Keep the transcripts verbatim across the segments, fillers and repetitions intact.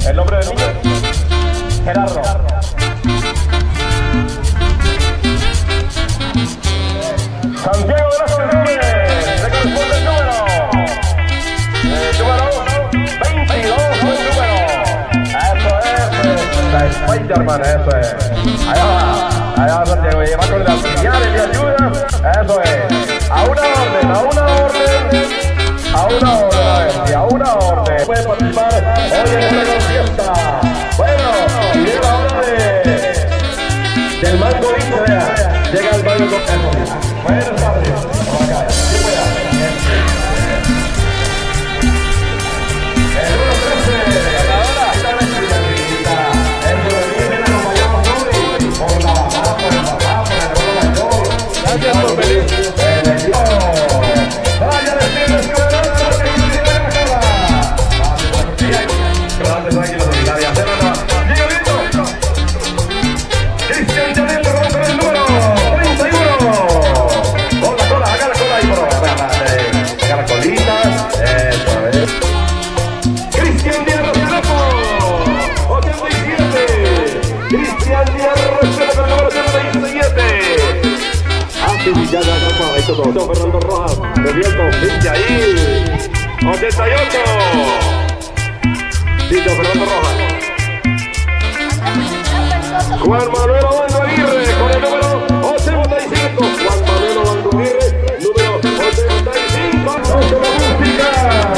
El nombre del niño, Gerardo. Santiago de las Corrientes, le corresponde el número. El número veintidós, el número. Eso es, la Spider-Man, eso es. Allá va, allá va Santiago, y va con las señales de ayuda. Eso es. A una orden, a una orden. A una orden, a una orden. Puede participar hoy en una fiesta. Bueno, y llega la hora de del mango Vista. Llega el mango con buenas tardes. Vamos acá. El número trece. Ganadora. Esta vez primerita. El número diez nos vayamos hoy por la bajada, por el papá, por el hermano mayor. Gracias por venir. Vaya decirles que Cristian Janel rompe el número treinta y uno. Con la cola, haga la cola ahí, bro. Haga la colita. Eso es. Cristian Díaz Restrepo, ochenta y siete. Cristian Díaz Restrepo, el número ochenta y siete. Antes y ya, ya, ya, ahí todo. Fernando Rojas, Reviento, pinche ahí. ochenta y ocho. Tito Fernando Rojas. Juan Manuel Obando Aguirre con el número ochenta y cinco. Juan Manuel Obando Aguirre, número ochenta y cinco. ¡Vamos con la música!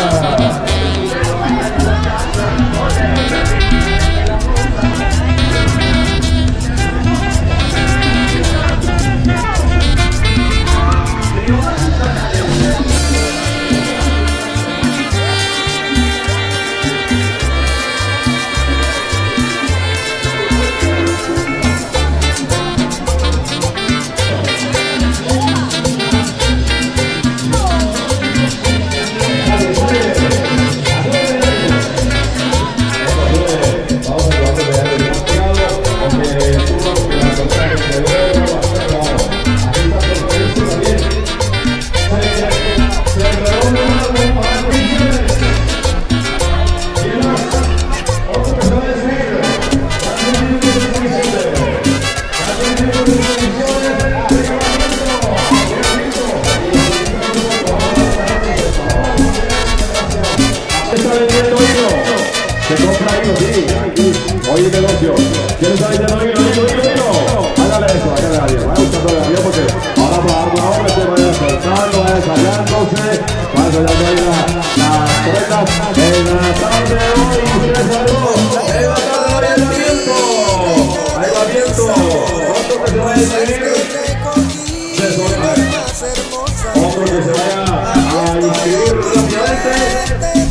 Oye, negocio, ¿quién está diciendo vino, vino, vino, vino? Hágale eso, hágale a Dios, vaya buscando a Dios porque ahora va a dar una hora, se vaya soltando, vaya ensayándose, vaya ensayando ahí las cuerdas en la tarde de hoy, ustedes saludos, en la tarde de hoy el viento, ahí va viento, otro que se vaya a inscribir, se solta, otro que se vaya a inscribir rápidamente,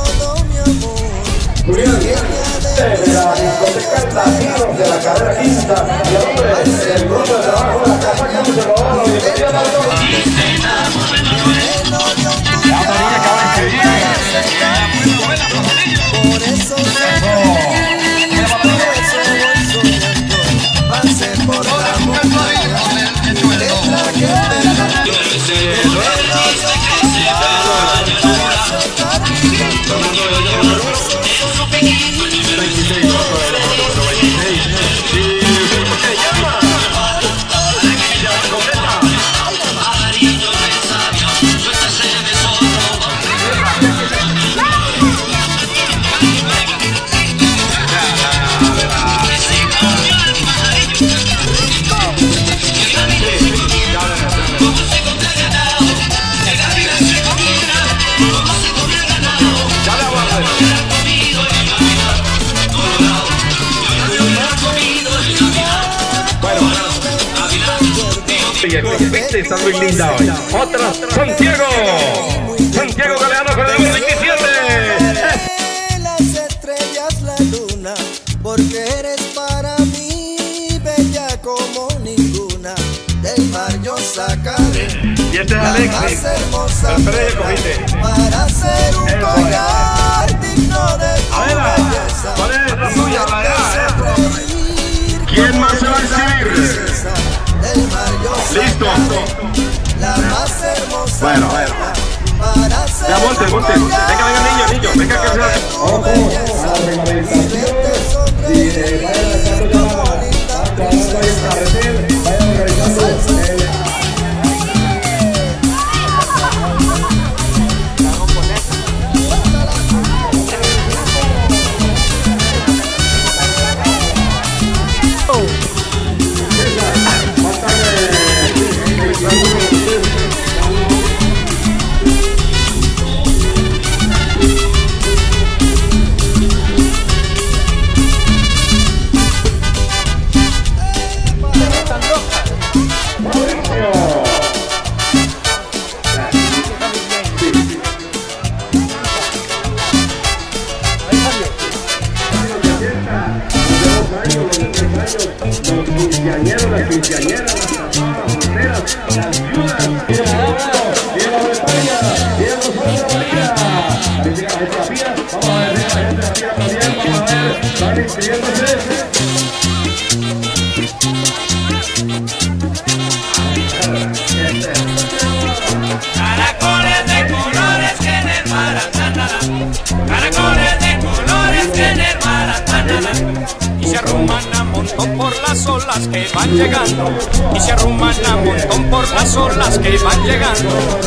Julián, de la discoteca Latinos de la carrera quinta y el hombre del grupo de trabajo de la casa que se lo vamos a bienvenida a todos. La María acaba de escribir. Por eso pasé por la montaña de la gente. Está muy linda hoy. Otra, Santiago. Santiago Galeano con el número veintisiete. Las estrellas, la luna, porque eres para mí bella como ninguna. Del mar yo sacaré y este es Alexis, hermosa para hacer un collar digno de tu belleza. ¿Cuál es la suya? ¿Quién más se va a inscribir? Listo. La más hermosa. Bueno, bueno. Ya monte, monte. Venga, venga, niño, niño. Venga, que sea. las quinceañeras, las solteras, las viudas, y el abuelo, y la Bretaña, y el Rosario de María. Ahí llega la terapia, vamos a ver, la gente de la también, vamos a ver, están inscribiéndose. Caracoles de colores que en el mar andan, caracoles de colores que en el mar andan, y se arruman a montón por las olas que van llegando, y se arruman a montón por las olas que van llegando.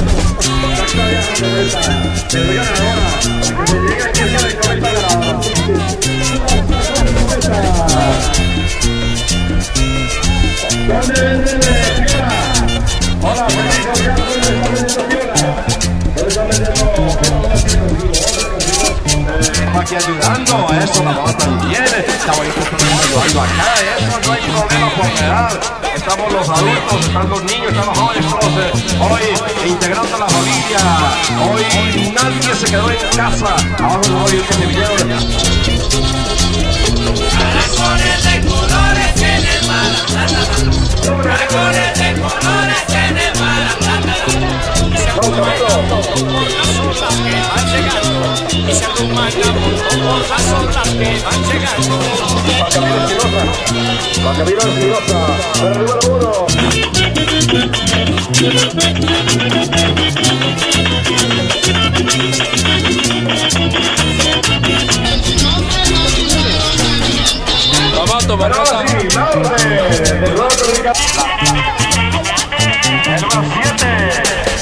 Hola, aquí ayudando a eso, la mamá también está bonito, ayudando acá, eso no hay problema por edad. Estamos los adultos, están los niños, están los jóvenes, todos eh, hoy integrando la familia. Hoy nadie se quedó en casa. Abajo no hoy que se vinieron. Caracoles de colores en el mar andan, caracoles de colores en el mar andan, y se arruman a montón por las olas que van llegando, y se arruman a montón por las olas que van llegando. La Camila Espinosa, para el número uno. Tomato, barata. El número siete.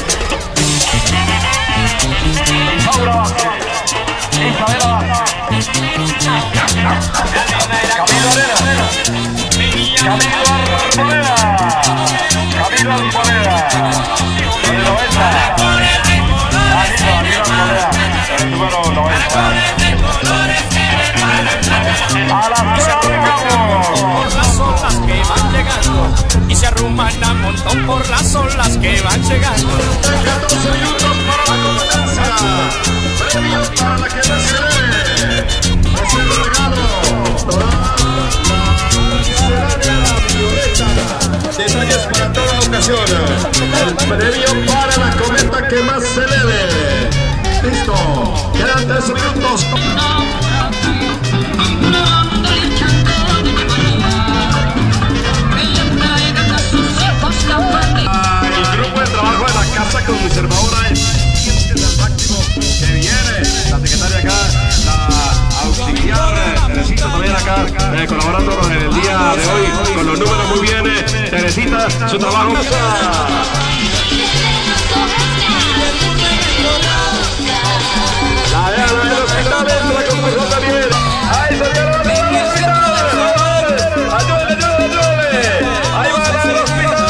Isaura Vázquez. Isabela Vázquez. Camilo Arena. Camilo Arboleda. Camilo Arboleda. El noventa. Camilo Arboleda. El número noventa. A la Por las olas que van llegando, y se arruman a montón por las olas que van llegando. catorce minutos para la competencia. Premio para la que me celebre. Es el regalo. La Violeta. Detalles para toda ocasión. El premio para la cometa que más se eleve. Listo. Quedan tres minutos. El grupo de trabajo de la Casa Conservadora es al máximo que viene. La secretaria acá, la auxiliar Teresita también acá, eh, colaborando con el día de hoy con los números muy bien. Eh, Teresita, su trabajo. La de los hospitales, la concurso también. ¡Ahí salió la de los hospitales! ¡Ayúdale, ayúdale, ayúdale! ¡Ahí va la del hospital!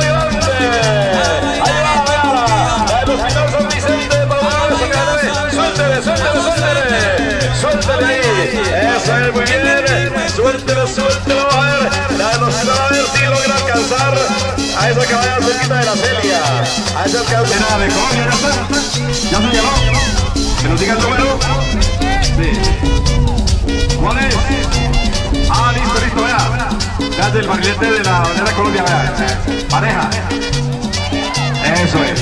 Suéltele, suéltele, suéltele. Suéltele ahí. Eso es muy bien. Suéltelo, suéltelo. A ver. La de los a ver si logra alcanzar a esa que vaya cerquita de la Celia. A esa que hace nada de Colombia. Ya está. Ya se llamó. Que nos diga el número. Sí. ¿Cuál es? Ah, listo, listo, vea. Vea del barrilete de la bandera de Colombia, vea. Pareja. Eso es.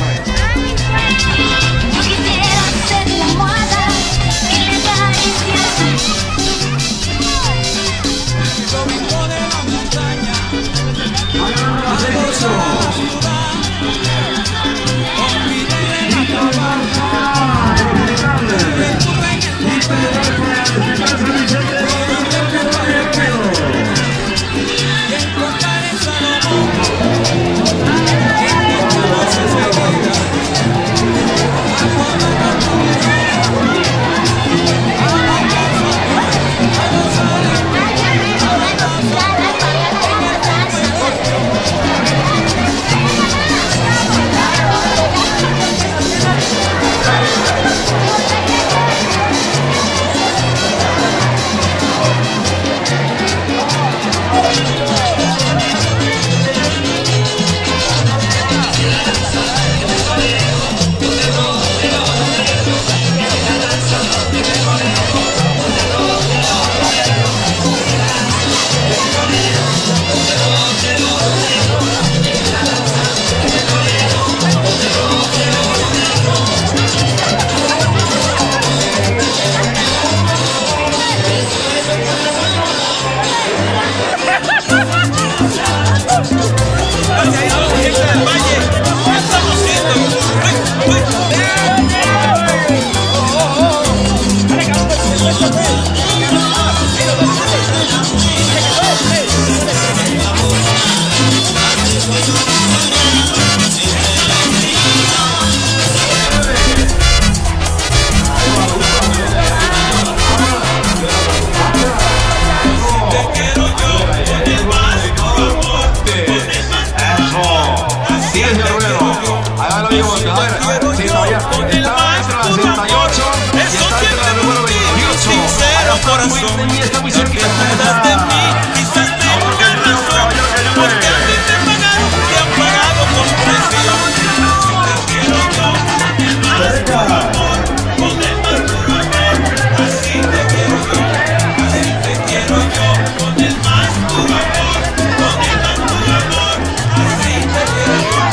corazón. Ya que dudas de mí, quizás tengas razón, porque a ti te pagaron, te han pagado con presión. Si te quiero yo, con el más puro amor, con el más puro amor, así te quiero yo, así te quiero yo, con el más puro amor, con el más puro amor, así te quiero yo.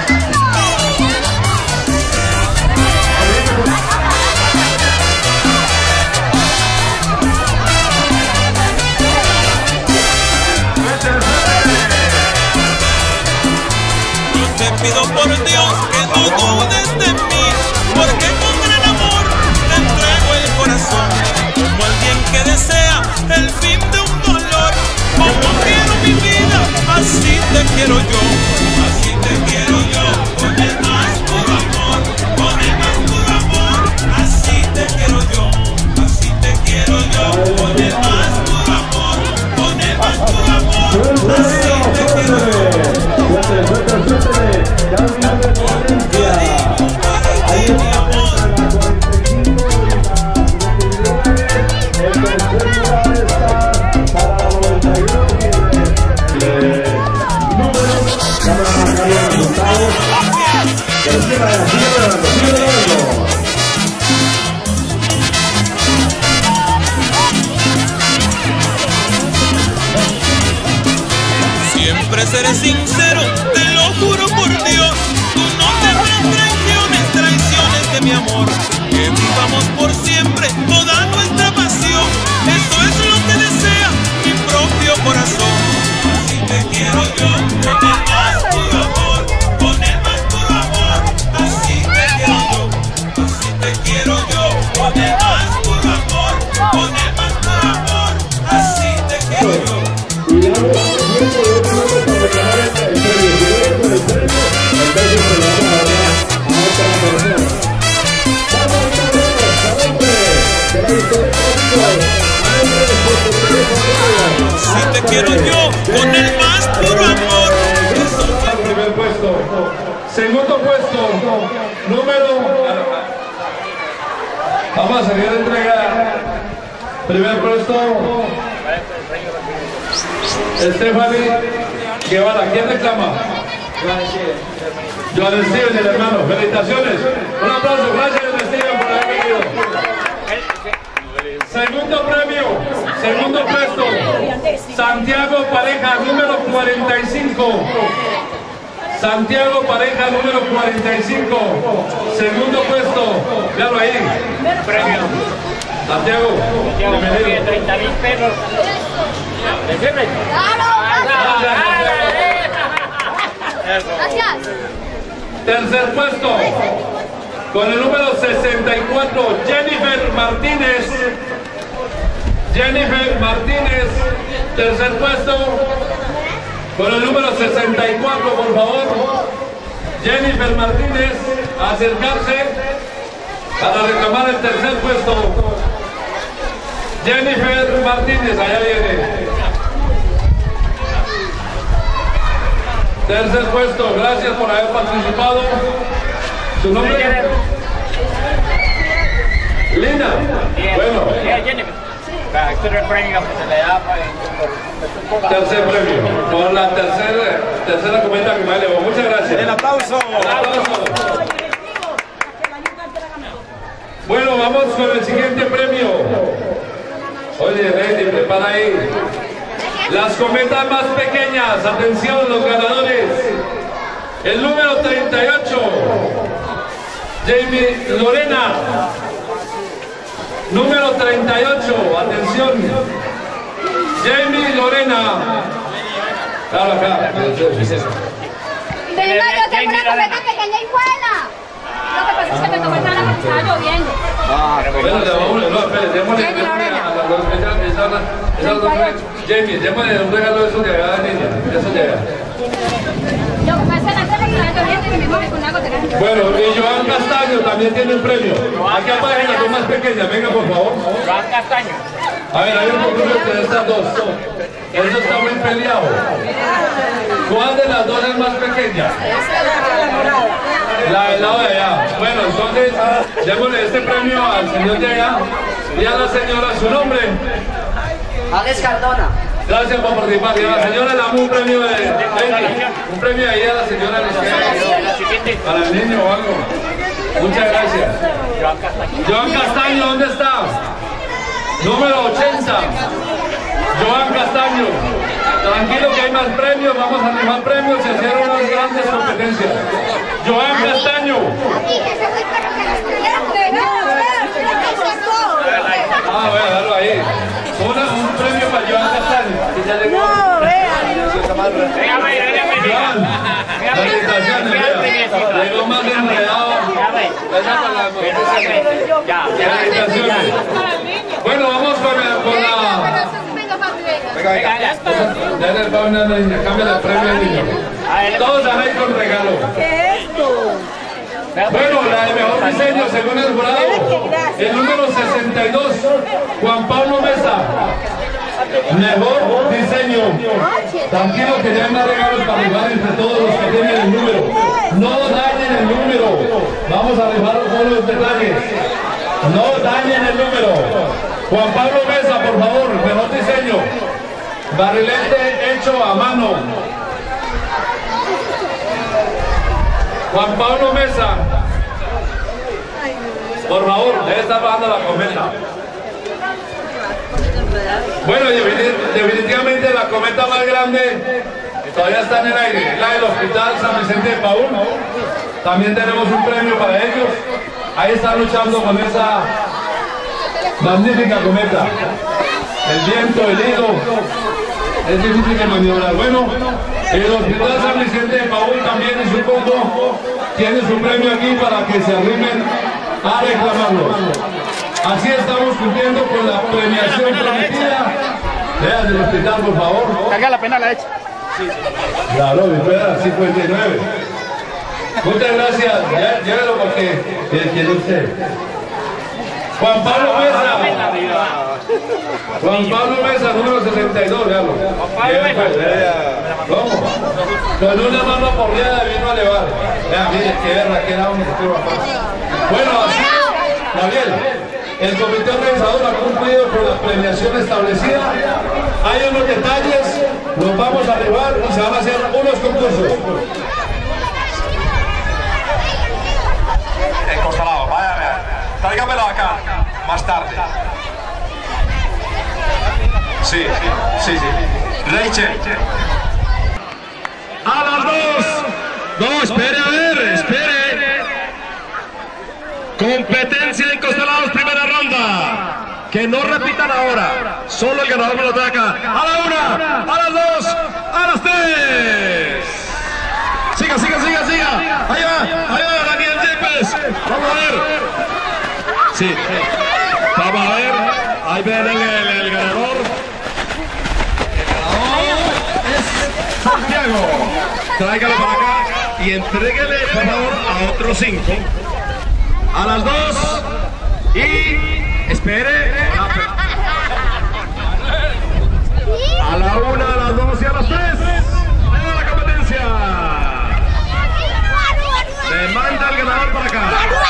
Te pido por Dios que no dudes de mí, porque con gran amor te entrego el corazón, como alguien que desea el fin de un dolor. Como quiero mi vida, así te quiero yo, así te quiero yo, con el más puro amor, con el más puro amor, así te quiero yo, así te quiero yo, con el más puro amor, con el más puro amor, así te quiero yo. Ahí está la siempre seré sincero, te lo juro por Dios. Tú no tendrás traiciones, traiciones de mi amor. Que vivamos por siempre toda nuestra pasión. Eso es lo que desea mi propio corazón. Así te quiero yo, con el más puro amor, con el más puro amor. Así te quiero yo, así te quiero yo, con el más puro amor, con el más puro amor. Así te quiero yo. Si te quiero yo, con el más puro amor. Primer puesto. Segundo puesto, número. Vamos a seguir la entrega. Primer puesto, Stephanie Guevara. ¿Quién reclama? Joan Steven, el hermano. Felicitaciones. Un aplauso. Gracias, Joan Steven, por haber venido. Segundo premio, segundo puesto, Santiago Pareja, número cuarenta y cinco. Santiago Pareja, número cuarenta y cinco. Segundo puesto, véalo ahí. Premio. Santiago, bienvenido. treinta mil pesos. Gracias. Tercer puesto, con el número sesenta y cuatro, Jennifer Martínez. Jennifer Martínez, tercer puesto, con el número sesenta y cuatro, por favor. Jennifer Martínez, a acercarse para reclamar el tercer puesto. Jennifer Martínez, allá viene. Tercer puesto, gracias por haber participado. ¿Su nombre? Lina. Bueno. Este es el premio que se le da para... Tercer premio, por la tercera, tercera cometa que me elevó. Muchas gracias. El aplauso. El aplauso. Bueno, vamos con el siguiente premio. Oye, Lady, prepara ahí. Las cometas más pequeñas, atención los ganadores. El número treinta y ocho, Jamie Lorena. Número treinta y ocho, atención. Jamie Lorena. Claro, acá. Venga, yo tengo una cometa pequeña y buena. Lo que pasa es que me tomé mala porque estaba lloviendo. Ah, bueno, le vamos, no, espere, démosle a las dos, esas dos, Jamie, démosle un regalo de esos de allá, niña, de esos de allá. Lo que pasa es que la estaba lloviendo y mi mamá me con una gotera. Bueno, y Joan Castaño también tiene un premio. Aquí aparecen las dos más pequeñas, venga por favor. Joan Castaño. A ver, hay un concurso entre estas dos. Eso está muy peleado. ¿Cuál de las dos es más pequeña? La del lado de allá. Bueno, entonces, démosle este premio al señor de allá. Y a la señora, su nombre. Alex Cardona. Gracias por participar. Y a la señora le damos un premio de, de un premio ahí a la señora para el niño o algo. Muchas gracias. Joan Castaño, ¿dónde está? Número ochenta. Joan Castaño. Tranquilo que hay más premios, vamos a animar premios y hacer unas grandes competencias. Joan Castaño. Ah, voy a darlo ahí. Una, un premio para Joan Castaño. No, vean. Joan, felicitaciones, vea. Llegó más enredado. Felicitaciones. Bueno, vamos con la... Con la... Venga, venga. Dale el pavo a una niña, cambia el premio al niño. Todos ahí con regalo. ¿Qué es esto? Bueno, la de mejor diseño según el jurado, el número sesenta y dos, Juan Pablo Mesa. Mejor diseño. Tranquilo que ya hay más regalos para rifar entre todos los que tienen el número. No dañen el número. Vamos a rifar todos los detalles. No dañen el número. Juan Pablo Mesa, por favor, mejor diseño. Barrilete hecho a mano. Juan Pablo Mesa, por favor, debe estar bajando la cometa. Bueno, definitivamente la cometa más grande todavía está en el aire, la del Hospital San Vicente de Paúl. También tenemos un premio para ellos. Ahí están luchando con esa magnífica cometa. El viento, el hilo, es difícil de maniobrar. Bueno, el Hospital San Vicente de Paúl también en su combo tiene su premio aquí para que se arrimen a reclamarlo. Así estamos cumpliendo con la premiación prometida. Vean el hospital, por favor. Carga la pena la hecha. Claro, espera, cincuenta y nueve. Muchas gracias. Llévelo porque tiene usted. Juan Pablo Mesa. Juan Pablo Mesa, número sesenta y dos, veanlo. ¿Cómo? Con una mano aporreada vino a elevar. Vean, miren, qué verra, que era un estuvo acá. Bueno, así es, Gabriel. El comité organizador ha cumplido con la premiación establecida. Hay unos detalles, los vamos a arribar y se van a hacer unos concursos. Encostalado, vaya, vaya. Tráigamelo acá, más tarde. Sí, sí, sí. Rachel. A las dos. No, espere, a ver, espere. Competencia de encostalados, primera ronda. Que no repitan ahora. Solo el ganador me lo trae acá. A la una, a las dos, a las tres. Siga, siga, siga, siga. Ahí va, ahí va, Daniel Yepes. Vamos a ver. Sí. Vamos a ver. Ahí ven el, el, el ganador. El ganador es Santiago. Tráigalo para acá y entréguele, por favor, a otros cinco. A las dos. Y espere. A la una, a las dos y a las tres. Ahí va la competencia. Se manda el ganador para acá.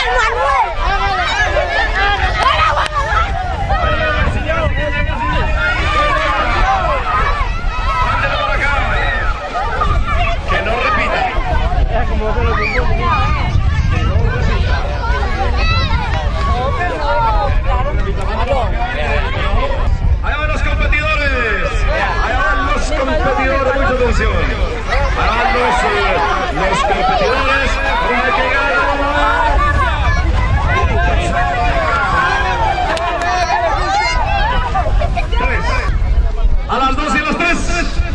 Mándelo para acá. Que no repita. Que no repita. Allá van los competidores. Allá van los competidores. Mucha atención. Allá van los, eh, los competidores. Vamos a llegar. A las dos y las tres.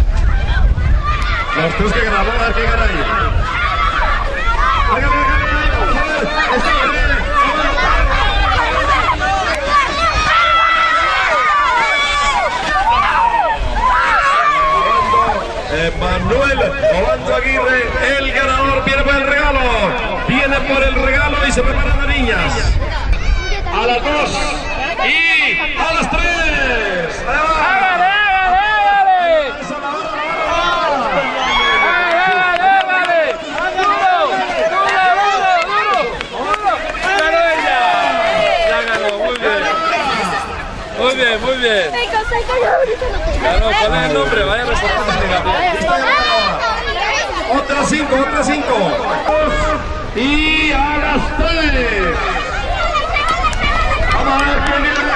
Los tres que grabó, a ver qué gana ahí. Hágame, hágame, Manuel Obando Aguirre, el ganador, viene por el regalo, viene por el regalo y se preparan las niñas. A las dos y a las tres. ¡Hágale, hágale, hágale! ¡Hágale, hágale! ¡Duro, duro, duro, duro! ¡Ganó ella! ¡Ya ganó, muy bien! Claro, ¿cuál es el nombre? Vaya reportando Gabriel. Otra cinco, otra cinco. Y a las tres. Vamos a ver quién viene.